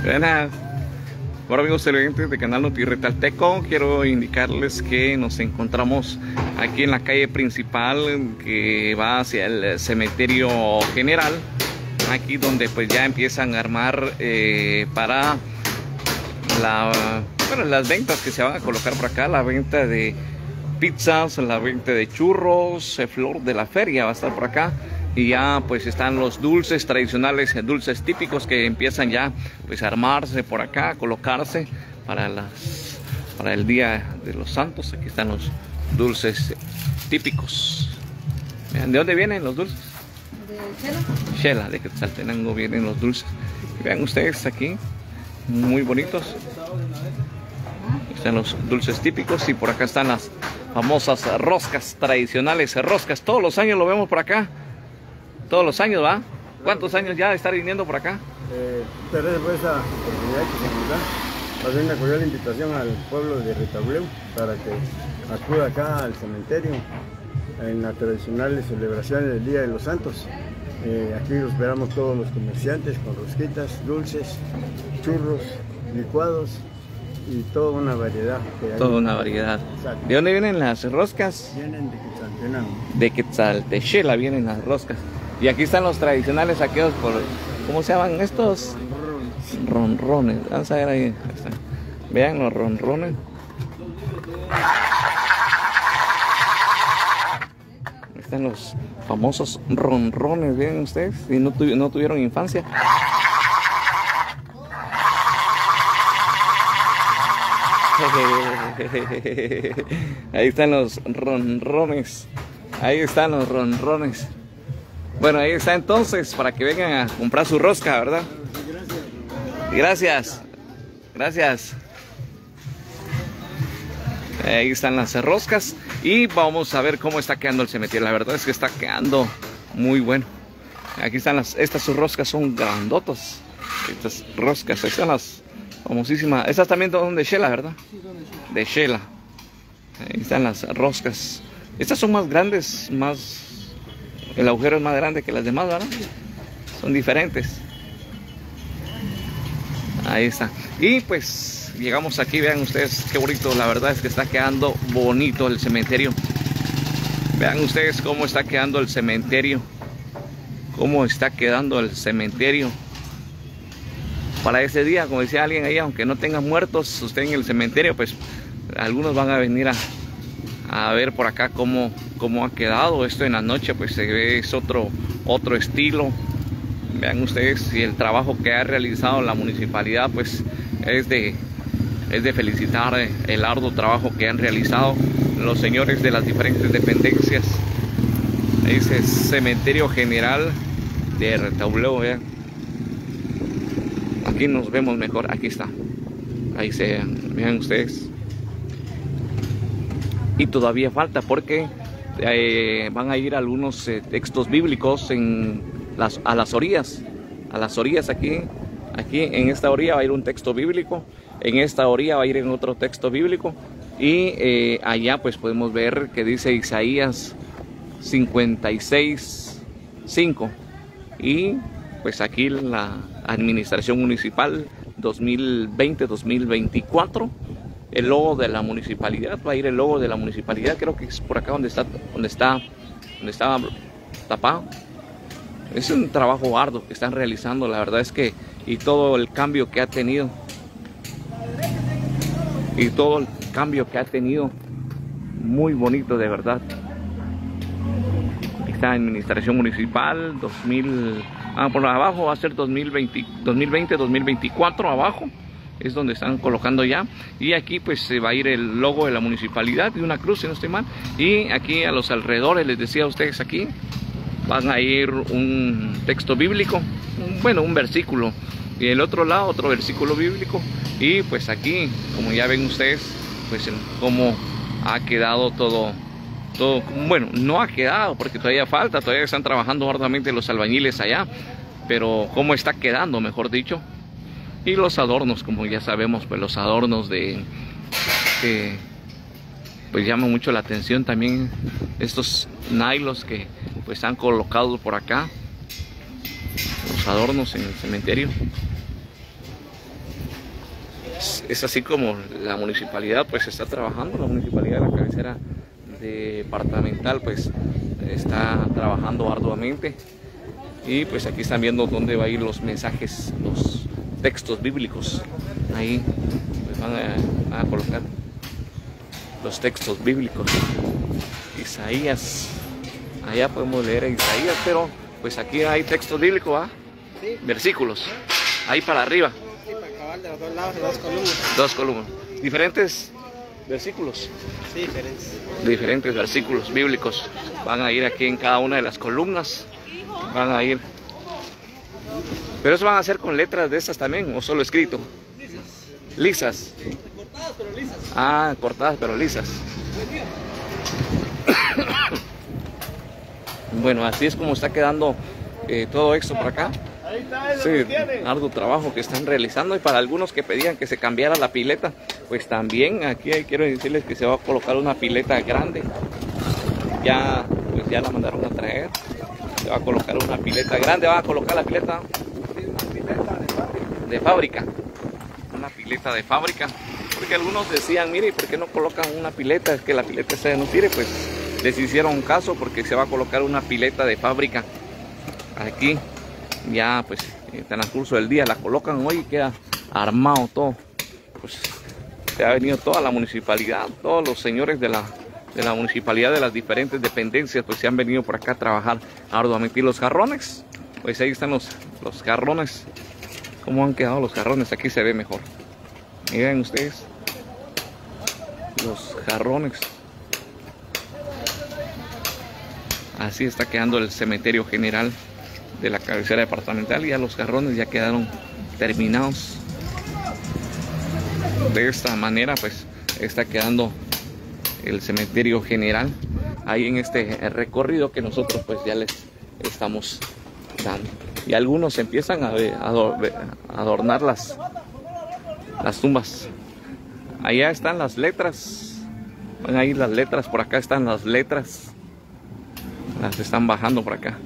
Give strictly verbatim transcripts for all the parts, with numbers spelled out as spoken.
Buenas. Bueno, amigos televidentes de Canal Notirretalteco, quiero indicarles que nos encontramos aquí en la calle principal que va hacia el cementerio general, aquí donde pues ya empiezan a armar eh, para la, bueno, las ventas que se van a colocar por acá, la venta de pizzas, la venta de churros, eh, flor de la feria va a estar por acá. Y ya pues están los dulces tradicionales, dulces típicos que empiezan ya pues a armarse por acá, a colocarse para, las, para el Día de los Santos. Aquí están los dulces típicos. Vean, ¿de dónde vienen los dulces? De Xela. Xela, de Quetzaltenango vienen los dulces. Y vean ustedes aquí, muy bonitos. Están los dulces típicos y por acá están las famosas roscas tradicionales, roscas. Todos los años lo vemos por acá. Todos los años, ¿va? ¿Cuántos años ya de estar viniendo por acá? Eh, pero por esa oportunidad que se nos da, hacer una cordial invitación al pueblo de Retauleu para que acuda acá al cementerio en las tradicionales celebraciones del Día de los Santos. Eh, aquí los esperamos todos los comerciantes con rosquitas, dulces, churros, licuados y toda una variedad. Que hay. Toda una variedad. Exacto. ¿De dónde vienen las roscas? Vienen de Quetzaltenango. De Quetzal, de Xela vienen las roscas. Y aquí están los tradicionales aquellos por, ¿cómo se llaman estos? Ronrones. Vamos a ver ahí. Ahí están. Vean los ronrones. Ahí están los famosos ronrones, vean ustedes. Si no, tu, no tuvieron infancia. Ahí están los ronrones. Ahí están los ronrones. Bueno, ahí está entonces, para que vengan a comprar su rosca, ¿verdad? Gracias. Gracias. Ahí están las roscas. Y vamos a ver cómo está quedando el cementerio. La verdad es que está quedando muy bueno. Aquí están las, estas roscas son grandotas. Estas roscas, ahí están las famosísimas. Estas también son de Xela, ¿verdad? De Xela. Ahí están las roscas. Estas son más grandes, más... El agujero es más grande que las demás, ¿verdad? Son diferentes. Ahí está. Y pues llegamos aquí, vean ustedes qué bonito. La verdad es que está quedando bonito el cementerio. Vean ustedes cómo está quedando el cementerio. Cómo está quedando el cementerio. Para ese día, como decía alguien ahí, aunque no tengan muertos usted en el cementerio, pues algunos van a venir a, a ver por acá cómo, cómo ha quedado. Esto en la noche pues se ve, es otro, otro estilo. Vean ustedes, y el trabajo que ha realizado la municipalidad pues es de, es de felicitar el arduo trabajo que han realizado los señores de las diferentes dependencias. Ese cementerio general de Retauleu, vean. Aquí nos vemos mejor, aquí está. Ahí se vean ustedes. Y todavía falta porque eh, van a ir algunos eh, textos bíblicos en las, a las orillas. A las orillas aquí. Aquí en esta orilla va a ir un texto bíblico. En esta orilla va a ir en otro texto bíblico. Y eh, allá pues podemos ver que dice Isaías cincuenta y seis, cinco. Y pues aquí la administración municipal dos mil veinte dos mil veinticuatro. El logo de la municipalidad, va a ir el logo de la municipalidad, creo que es por acá donde está, donde está, donde estaba tapado. Es un trabajo arduo que están realizando, la verdad es que, y todo el cambio que ha tenido, y todo el cambio que ha tenido, muy bonito de verdad. Aquí está administración municipal, dos mil, ah, por abajo va a ser dos mil veinte, dos mil veinte dos mil veinticuatro abajo. Es donde están colocando ya. Y aquí pues se va a ir el logo de la municipalidad y una cruz, si no estoy mal. Y aquí a los alrededores, les decía a ustedes aquí, van a ir un texto bíblico, un, bueno, un versículo. Y el otro lado, otro versículo bíblico. Y pues aquí, como ya ven ustedes, pues cómo ha quedado todo. Todo, bueno, no ha quedado porque todavía falta, todavía están trabajando arduamente los albañiles allá. Pero cómo está quedando, mejor dicho. Y los adornos, como ya sabemos, pues los adornos de que pues llaman mucho la atención también, estos nylos que pues han colocado por acá, los adornos en el cementerio. es así como la municipalidad pues está trabajando. La municipalidad de la cabecera departamental pues está trabajando arduamente, y pues aquí están viendo dónde va a ir los mensajes, los textos bíblicos. Ahí pues van a, van a colocar los textos bíblicos. Isaías, allá podemos leer a Isaías, pero pues aquí hay textos bíblicos, ¿ah? Sí. Versículos, ahí para arriba. Sí, para acabar de los dos lados, de dos columnas. Dos columnas, diferentes versículos. Sí, diferentes. Diferentes versículos bíblicos van a ir aquí en cada una de las columnas. Van a ir. Pero eso van a hacer con letras de estas también, o solo escrito. Lisas. Lisas. Cortadas pero lisas. Ah, cortadas pero lisas. Bueno, así es como está quedando eh, todo esto por acá. Sí, arduo trabajo que están realizando, y para algunos que pedían que se cambiara la pileta, pues también aquí quiero decirles que se va a colocar una pileta grande. Ya, pues ya la mandaron a traer. Se va a colocar una pileta grande, va a colocar la pileta de fábrica. Una pileta de fábrica. Porque algunos decían, mire, ¿por qué no colocan una pileta? Es que la pileta se no sirve. Pues les hicieron caso, porque se va a colocar una pileta de fábrica aquí. Ya pues en el transcurso del día la colocan hoy y queda armado todo. Pues se ha venido toda la municipalidad, todos los señores de la, de la municipalidad de las diferentes dependencias, pues se han venido por acá a trabajar arduamente. Y los jarrones, pues ahí están los, los jarrones. ¿Cómo han quedado los jarrones? Aquí se ve mejor. Miren ustedes los jarrones. Así está quedando el cementerio general de la cabecera departamental. Y ya los jarrones ya quedaron terminados. De esta manera pues está quedando el cementerio general ahí en este recorrido que nosotros pues ya les estamos dando. Y algunos empiezan a adornar las, las tumbas. Allá están las letras. Ven ahí las letras, por acá están las letras. Las están bajando por acá.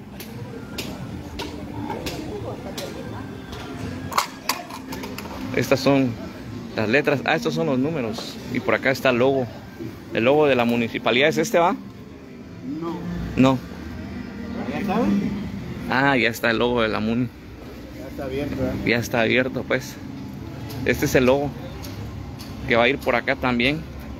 Estas son las letras. Ah, estos son los números. Y por acá está el logo. El logo de la municipalidad. ¿Es este, va? No. No. ¿Ya saben? Ah, ya está el logo de la muni. Ya está abierto, ¿eh? Ya está abierto, pues. Este es el logo que va a ir por acá también.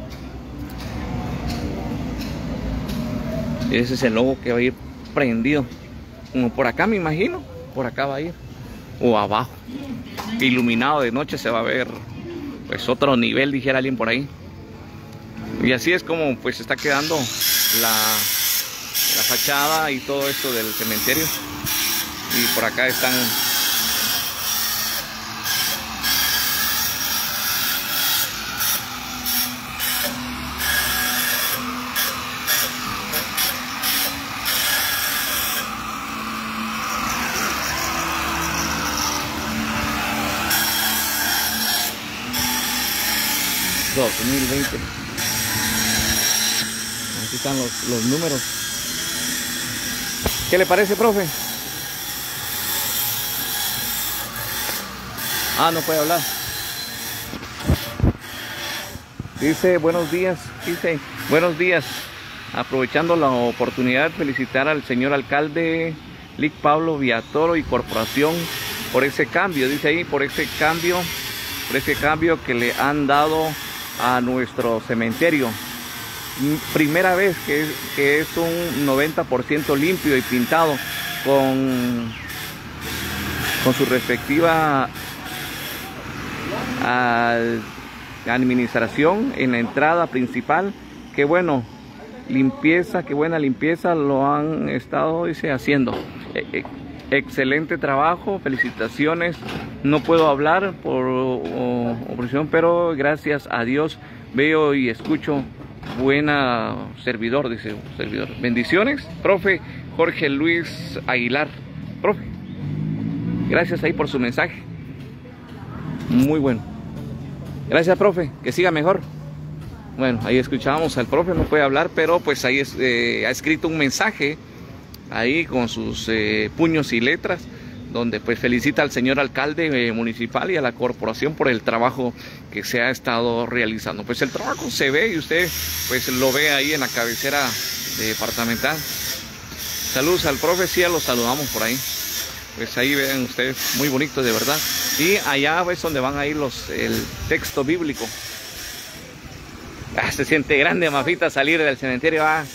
Y ese es el logo que va a ir prendido. Como por acá, me imagino. Por acá va a ir. O abajo. Iluminado de noche se va a ver pues otro nivel, dijera alguien por ahí. Y así es como pues está quedando la, la fachada y todo esto del cementerio. Y por acá están dos mil veinte. Aquí están los, los números. ¿Qué le parece, profe? Ah, no puede hablar. Dice, buenos días. Dice, buenos días. Aprovechando la oportunidad, felicitar al señor alcalde Lic Pablo Villatoro y corporación por ese cambio. Dice ahí, por ese cambio, por ese cambio que le han dado a nuestro cementerio. Primera vez que, que es un noventa por ciento limpio y pintado con, con su respectiva al, administración en la entrada principal. Qué bueno, limpieza, qué buena limpieza lo han estado, dice, haciendo. Eh, excelente trabajo, felicitaciones. No puedo hablar por opresión, pero gracias a Dios veo y escucho. Buena servidor, dice servidor. Bendiciones, profe Jorge Luis Aguilar. Profe, gracias ahí por su mensaje. Muy bueno. Gracias, profe, que siga mejor. Bueno, ahí escuchábamos al profe, no puede hablar, pero pues ahí es, eh, ha escrito un mensaje ahí con sus eh, puños y letras, donde pues felicita al señor alcalde eh, municipal y a la corporación por el trabajo que se ha estado realizando. Pues el trabajo se ve y usted pues lo ve ahí en la cabecera departamental. Saludos al profe, sí, ya lo saludamos por ahí. Pues ahí ven ustedes, muy bonito de verdad. Y allá es donde van a ir los, el texto bíblico. Ah, se siente grande, Mafita, salir del cementerio. Ah.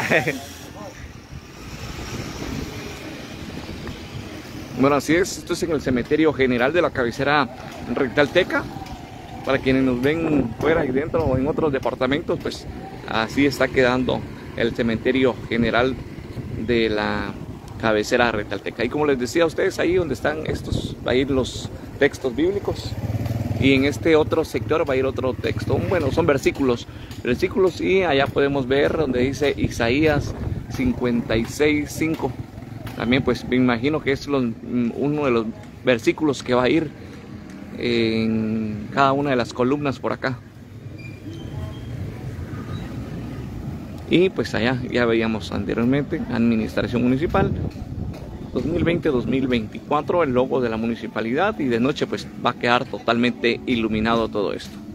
Bueno, así es, esto es en el cementerio general de la cabecera rectalteca. Para quienes nos ven fuera y dentro o en otros departamentos, pues así está quedando el cementerio general de la cabecera rectalteca. Y como les decía a ustedes, ahí donde están estos, va a ir los textos bíblicos. Y en este otro sector va a ir otro texto. Bueno, son versículos, versículos y allá podemos ver donde dice Isaías cincuenta y seis, cinco. También pues me imagino que es los, uno de los versículos que va a ir en cada una de las columnas por acá. Y pues allá ya veíamos anteriormente, administración municipal dos mil veinte a dos mil veinticuatro, el logo de la municipalidad, y de noche pues va a quedar totalmente iluminado todo esto.